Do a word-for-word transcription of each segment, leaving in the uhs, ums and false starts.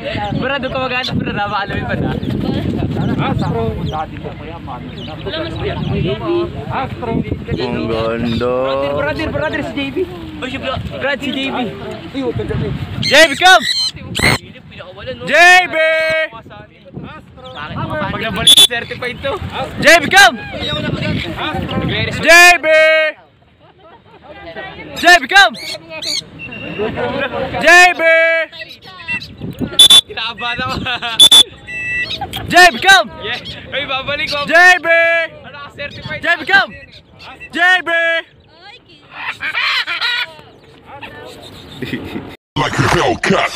Bro, doon ka mag-anak, bro. Napakalumin pa na. Astro. Astro. Ang ganda. Brother, brother, si J B. Brad, si J B. J B, come! J B! Pag nabalik certified to. J B, come! J B! J B, come! J B! Kinakabahan ako. J B, come! Ay, babalik ko. J B! J B, come! J B! Like a Hellcat.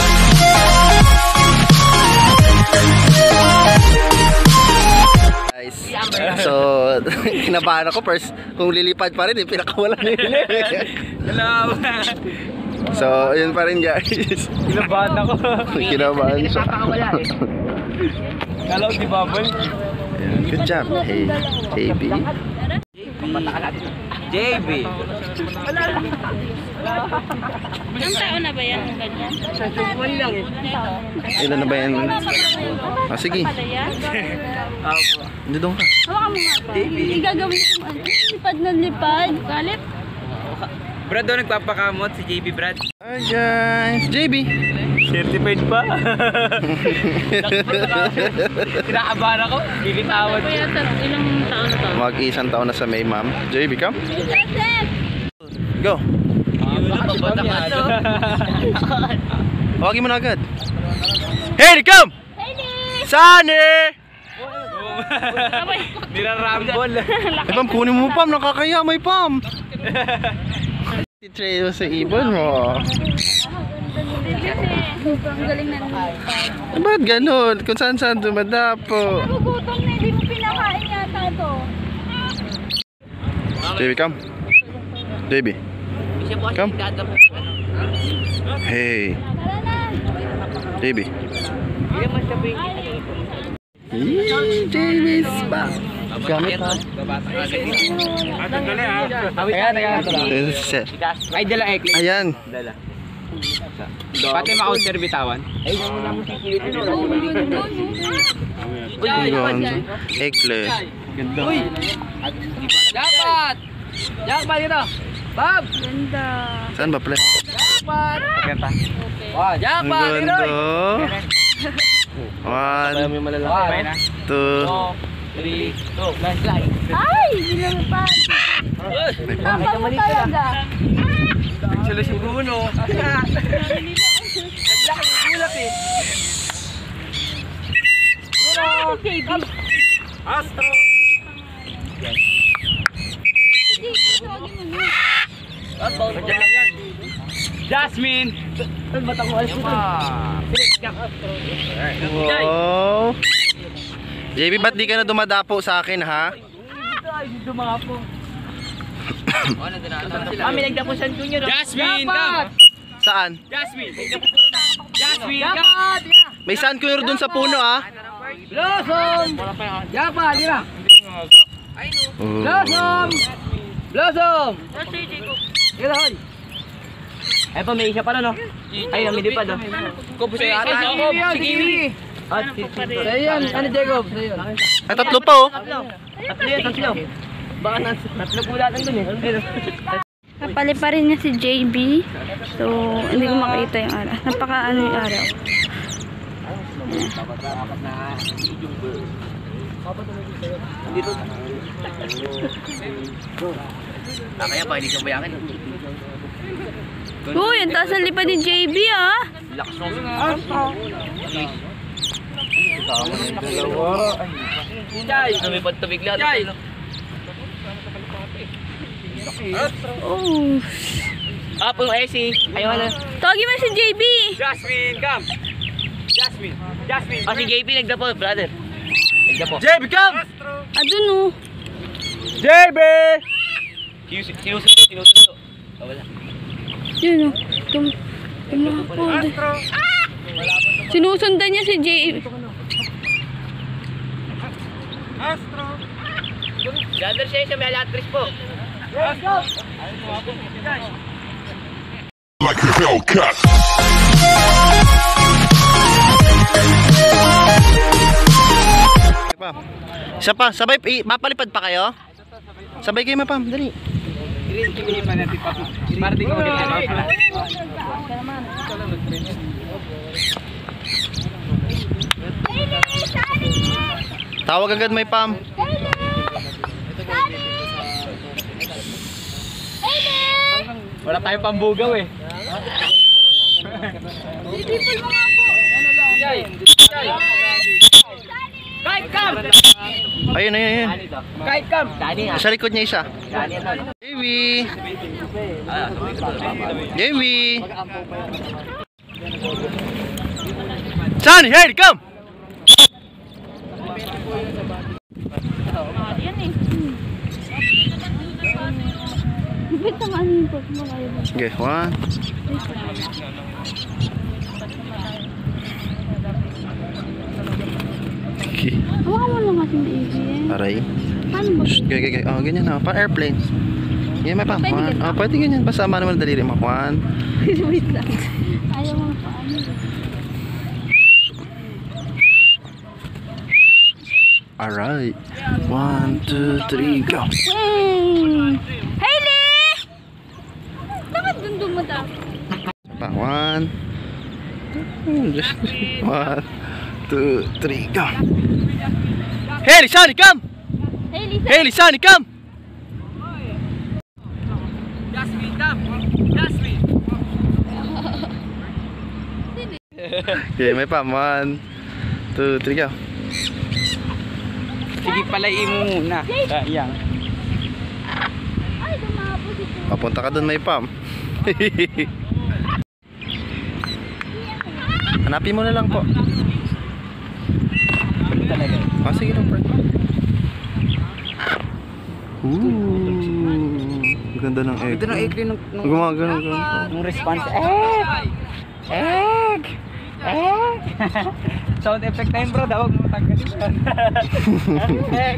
Guys, so kinabahan ako first kung lilipad pa rin eh, pinakawala nila. Hello. So, yun pa rin guys. Kinabahan ako. Kinabahan siya. Kala ko di bubble. Good job, hey, J B. J B. Ilang taon na ba yan ng ganyan? One lang eh. Ilan na ba yan? Ah, sige. Hindi doon ka. Hawakan mo nga pa. Hindi gagawin ko ano. Lipad na lipad. Galit. Brad daw nagpapakamot si J B, Brad. Hi guys, J B. Certified pa. Kinakabahan ako. Bilitawan. Kuya, ilang taon na to? Mag-isang taon na sa May, ma'am. J B, come. Go. Tawagin mo na agad. Hey, come! Sunny! Nirarambol. Eh, Pam, kunin mo Pam. Nakakaya, may Pam. Titray mo sa ibon mo. Ang galing na nilipad. Ba't ganun? Kung saan saan dumadapo. Nagugutom na, hindi mo pinakain yata to. J B, come. J B. Come. Hey. J B. Yee, J B spa. Gamit ha. Ayan, ayan. Ay, dala ekli. Ayan. Dala. Pati ma-outer bitawan. Ay, Ganda. Ekle. ganda. Uy! Jackpot! Jackpot dito! Bob! Ganda. Saan ba pala? Jackpot! Ganda. Wow, Ang jackpot! ganda. One, two, three, two, flashlight. Ay! Ginalipad. Tapang mo talaga. Nagsala si Bruno. Naglaki yung ulap eh. Bruno! Astro! Nandiyan lang yan. Jasmine! Saan ba't ako alis ito? wow. J B, ba't di ka na dumadapo sa akin ha? Hindi dumapo. Ah, may nagdapusan ko nyo. Jasmine, come! Saan? Jasmine! Jasmine, come! May saan ko dun sa puno ah. Blossom! Jackpot, di ba? Oh. Blossom! Blossom! Ito, hoy! Ay pa, may isa pa na, no? Ay, may pa, no? Kupo sa'yo, ata. Si Kiwi! At si Kiwi. Sa'yo yan, ano, Jacob? Sa'yo yan. Ay, tatlo pa oh. Tatlo yan, tatlo. Baka na, tatlo pulatan dun eh. Napali pa rin niya si J B. So, hindi ko makita yung araw. Napaka ano yung araw. Kaya pa, hindi ka bayakan. Uy, ang taas ang lipad ni J B ah. Lakas mo. Jai! Lumipad to bigla. Jai! Oh. Up yung A C. Ayaw na. Tawagin mo si J B. Jasmine, come! Jasmine! Jasmine! Ah, si J P nagdapo, brother. Nagdapo. J B, come! Adun oh. J B! Sinusundo, sinusundo. Ah, wala. Yun oh. Tum tumapod. Sinusundan niya si J B. Astro! Gather siya siya, may alatris po. Let's go! Like a Hellcat. Isa pa, sabay, i, mapalipad pa kayo? Sabay kayo mapam, dali. Tawag agad may pam. Wala tayong pambugaw eh. Kahit kam! Ayun, ayun, ayun. Kahit kam! Sa likod niya isa. Jamie! Jamie! Son, here, come! Yan eh. Bit naman yung pag mo kayo. Okay, one. Okay. Hawakan mo lang kasi maigi eh. Aray. Paano ba? Shh, gaya, gaya. Oh, ganyan na. Pa airplane. Yan, may pa. One. Oh, pwede ganyan. Basta sama naman daliri mo. One. Wait lang. Ayaw mo paano. Alright. One, two, three, go. Hey! Hailey! Bakit dun dumadap? Pa, one. One, two, three, go. Haley, Sonny, come! Hailey, Haley, Sonny, come! Jasmine, come! Jasmine! Okay, may pa. One, two, three, go. Sige, palayin mo muna. Sayang. ay, dumapo si Kuya. Papunta ka dun, may pam. Hanapin mo na lang po. Talaga. Ah, sige lang, friend. Ooh, ganda ng egg. Ito na egg rin ng... Gumagano ka. Yung response. Egg! Egg! Egg! Sound effect time bro, dawag mo tanggalin. Egg!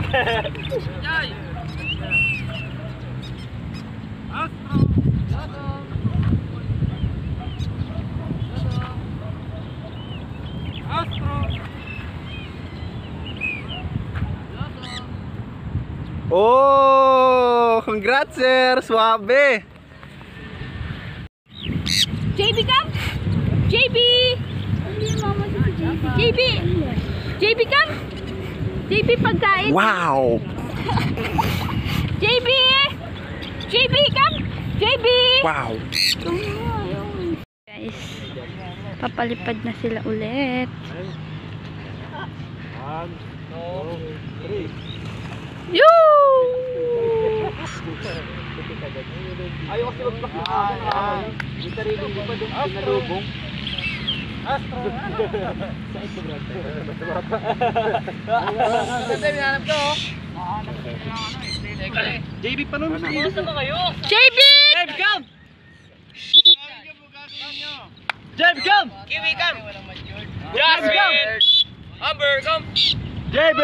Oh, congrats sir, suabe. J B ka? J B! Hindi mama si J B. J B ka? J B pagkain. Wow. J B! J B ka? J B! Wow. Guys, papalipad na sila ulit. Yoo! Ayaw kasi mag-block yung akin. Yung sarili mo pa doon pinalubong. Astro! Sa Instagram. Kasi minanap ko. J B pa nun. Basta ba kayo? J B! J B, come! J B, come! Kiwi, come! Jasmine! Amber, come! J B!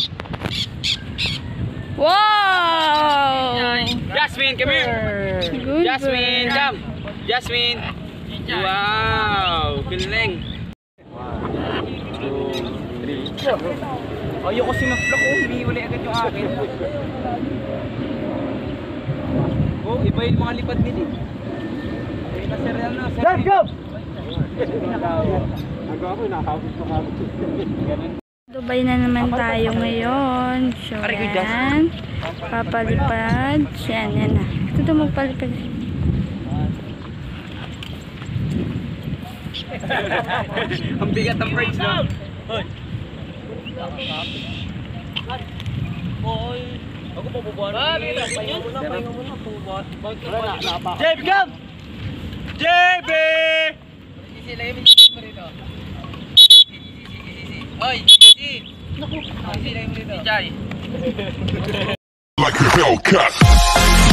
Wow! Jasmine, come here! Good Jasmine, bird. come! Jasmine! Wow! Galing! Ayoko sinaflock ko, humiuli agad yung akin. Oh, iba yung mga lipad nila. Ay, na serial na. Let's go! Nagawa ko, nakakabot ko kabot. Dubai na naman tayo ngayon. So, yan. Papalipad. Yan, yan na. Ito magpalipad. Ang bigat ng brakes, no? Hoy! Ako pa bubuhan. Pahinga muna, pahinga muna. J B, come! J B! Sisilay mo mo rito. Hoy! Naku! Sisilay mo rito. Jai! Like a Hellcat.